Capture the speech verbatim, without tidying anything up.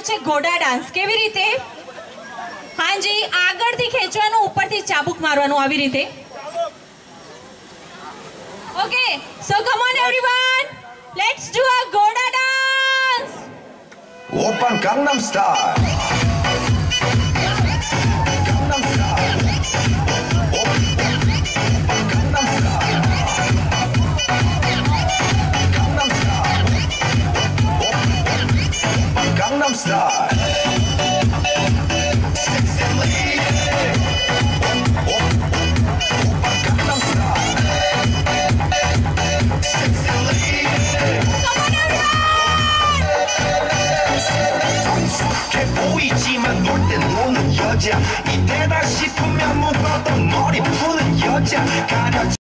છે ઘોડા ડાન્સ. કેવી રીતે? હાજી, આગળથી ખેંચવાનું, ઉપરથી ચાબુક મારવાનું, આવી રીતે. Okay, so come on everyone, let's do a ઘોડા dance. Open Gangnam Style. Gangnam Style. Open Gangnam Style. Gangnam Style. Open Gangnam Style. Sexy lady. Open Gangnam Style. Sexy lady. 성숙해 보이지만 놀 땐 노는 여자 이때다 싶으면 묶었던 머리 푸는 여자 가려